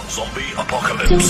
Zombie apocalypse.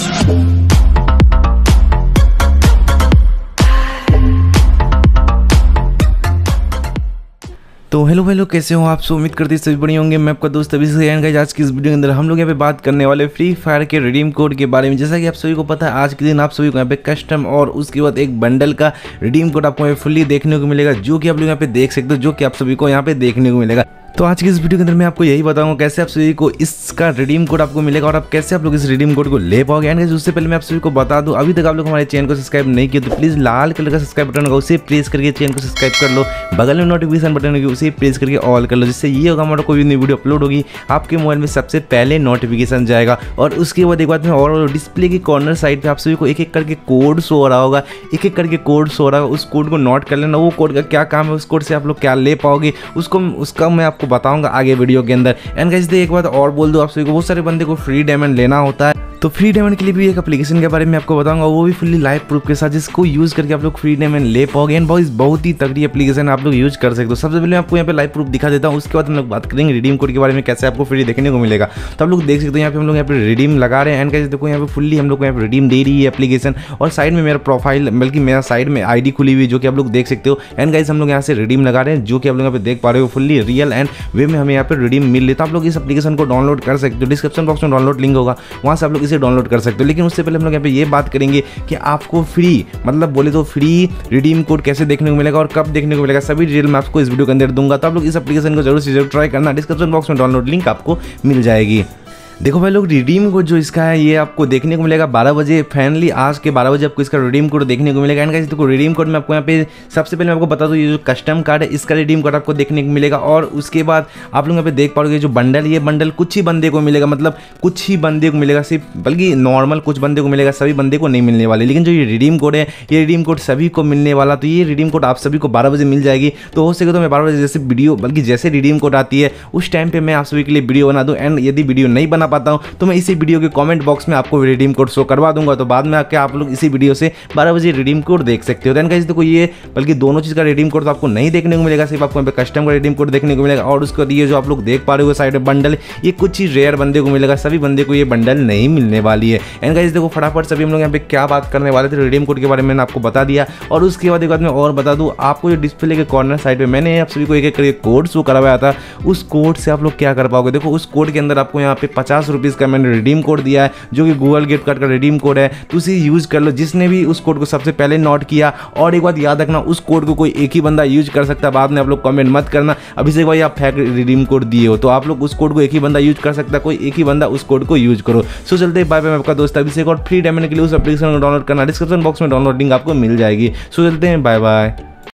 तो hello कैसे हो आप। उम्मीद करते हैं सभी बढ़िया होंगे। मैं आपका दोस्त अभी से गाइस, आज की इस वीडियो के अंदर हम लोग यहाँ पे बात करने वाले फ्री फायर के रिडीम कोड के बारे में। जैसा कि आप सभी को पता है, आज के दिन आप सभी को यहाँ पे कस्टम और उसके बाद एक बंडल का रिडीम कोड आपको यहाँ फुल्ली देखने को मिलेगा, जो कि आप लोग यहाँ पे देख सकते हो, जो कि आप सभी को यहाँ पे देखने को मिलेगा। तो आज की इस वीडियो के अंदर मैं आपको यही बताऊंगा कैसे आप सभी को इसका रिडीम कोड आपको मिलेगा और आप कैसे आप लोग इस रिडीम कोड को ले पाओगे। एंड उससे पहले मैं आप सभी को बता दूं, अभी तक आप लोग हमारे चैनल को सब्सक्राइब नहीं किया तो प्लीज़ लाल कलर का सब्सक्राइब बटन होगा, उसे प्रेस करके चैनल को सब्सक्राइब कर लो। बगल में नोटिफिकेशन बटन होगी, उसे प्रेस करके ऑल कर लो, जिससे ये होगा हमारा कोई नई वीडियो अपलोड होगी आपके मोबाइल में सबसे पहले नोटिफिकेशन जाएगा। और उसके बाद एक बात में और, डिस्प्ले की कॉर्नर साइड पर आप सभी को एक एक करके कोड शो हो रहा होगा, एक एक करके कोड शो हो रहा होगा। उस कोड को नोट कर लेना, वो कोड का क्या काम है, उस कोड से आप लोग क्या ले पाओगे उसका मैं आपको बताऊंगा आगे वीडियो के अंदर। एंड गाइस एक बात और बोल दूं, आप सभी को बहुत सारे बंदे को फ्री डायमंड लेना होता है, तो फ्री डायमंड के लिए भी एक एप्लीकेशन के बारे में आपको बताऊंगा, वो भी फुल्ली लाइव प्रूफ के साथ, जिसको यूज करके आप लोग फ्री डायमंड ले पाओगे। एंड बहुत ही तगड़ी एप्लीकेशन आप लोग यूज कर सकते हो। सबसे पहले मैं आपको यहाँ पे लाइव प्रूफ दिखा देता हूँ, उसके बाद हम लोग बात करेंगे रिडीम कोड के बारे में, कैसे आपको फ्री देखने को मिलेगा। तो आप लोग देख सकते हो यहाँ पे हम लोग यहाँ पे रिडीम लगा रहे हैं। एंड गाइस देखो यहाँ पे फुल्ली हम लोग को यहाँ पे रिडीम दे रही है एप्लीकेशन, और साइड में मेरा प्रोफाइल, बल्कि मेरा साइड में आईडी खुली हुई, जो कि आप लोग देख सकते हो। एंड गाइस हम लोग यहाँ से रिडीम लगा रहे हैं, जो कि आप लोग यहाँ पे देख पा रहे हो, फुल्ली रियल एंड वे में हमें यहाँ पे रिडीम मिल लेता है। आप लोग इस एप्लीकेशन को डाउनलोड कर सकते हो, डिस्क्रिप्शन बॉक्स में डाउनलोड लिंक होगा, वहाँ से आप लोग इसे डाउनलोड कर सकते हो। लेकिन उससे पहले हम लोग यहाँ पे ये बात करेंगे कि आपको फ्री, मतलब बोले तो फ्री रिडीम कोड कैसे देखने को मिलेगा और कब देखने को मिलेगा, सभी डिटेल मैं आपको इस वीडियो के अंदर दूंगा। तो आप लोग इस एप्लीकेशन को जरूर से जरूर ट्राई करना, डिस्क्रिप्शन बॉक्स में डाउनलोड लिंक आपको मिल जाएगी। देखो भाई लोग, रिडीम कोड जो इसका है ये आपको देखने को मिलेगा 12 बजे, फाइनली आज के 12 बजे आपको इसका रिडीम कोड देखने को मिलेगा। एंड गाइस देखो रिडीम कोड में आपको यहाँ पे सबसे पहले मैं आपको बता दूँ, ये जो कस्टम कार्ड है इसका रिडीम कोड आपको देखने को मिलेगा। और उसके बाद आप लोग यहाँ पे देख पाओगे जो बंडल, ये बंडल कुछ ही बंदे को मिलेगा, मतलब कुछ ही बंदे को मिलेगा सिर्फ, बल्कि नॉर्मल कुछ बंदे को मिलेगा, सभी बंदे को नहीं मिलने वाले। लेकिन जो ये रिडीम कोड है, ये रिडीम कोड सभी को मिलने वाला। तो ये रिडीम कोड आप सभी को 12 बजे मिल जाएगी। तो हो सके तो मैं 12 बजे जैसे वीडियो, बल्कि जैसे रिडीम कोड आती है उस टाइम पर मैं आप सभी के लिए वीडियो बना दूँ। एंड यदि वीडियो नहीं बना पाता हूँ तो मैं इसी वीडियो के कमेंट बॉक्स में आपको रिडीम कोड शो करवा दूंगा, तो बाद में आके आप लोग इसी वीडियो से 12 बजे रिडीम कोड देख सकते हो। देन गाइस देखो ये, बल्कि दोनों चीज़ का रिडीम कोड तो आपको नहीं देखने को मिलेगा, सिर्फ आपको यहाँ पे कस्टम का रिडीम कोड देखने को मिलेगा। और उसके बाद ये जो आप लोग देख पा रहे हो साइड में बंडल, ये कुछ ही रेयर बंदे को मिलेगा, सभी बंदे को ये बंडल नहीं मिलने वाली है। एंड गाइस देखो फटाफट सभी हम लोग यहाँ पे क्या बात करने वाले थे, रिडीम कोड के बारे में मैंने आपको बता दिया। और उसके बाद एक बात मैं और बता दूँ आपको, जो डिस्प्ले के कॉर्नर साइड पे मैंने आप सभी को एक एक करके कोड शो करवाया था, उस कोड से आप लोग क्या कर पाओगे। देखो उस कोड के अंदर आपको यहाँ पे 50 रुपीज़ का मैंने रिडीम कोड दिया है, जो कि गूगल गिफ्ट कार्ड का रिडीम कोड है। तो उसे यूज कर लो, जिसने भी उस कोड को सबसे पहले नोट किया। और एक बात याद रखना, उस कोड को कोई एक ही बंदा यूज कर सकता है, बाद में आप लोग कमेंट मत करना अभिषेक भाई आप फेक रिडीम कोड दिए हो। तो आप लोग उस कोड को एक ही बंदा यूज कर सकता है, कोई एक ही बंदा उस कोड को यूज करो। सो चलते बाय बाय, मैं आपका दोस्त अभिषेक। और फ्री डायमंड के लिए उस एप्लीकेशन को डाउनलोड करना, डिस्क्रिप्शन बॉक्स में डाउनलोड लिंक आपको मिल जाएगी। सो चलते हैं, बाय बाय।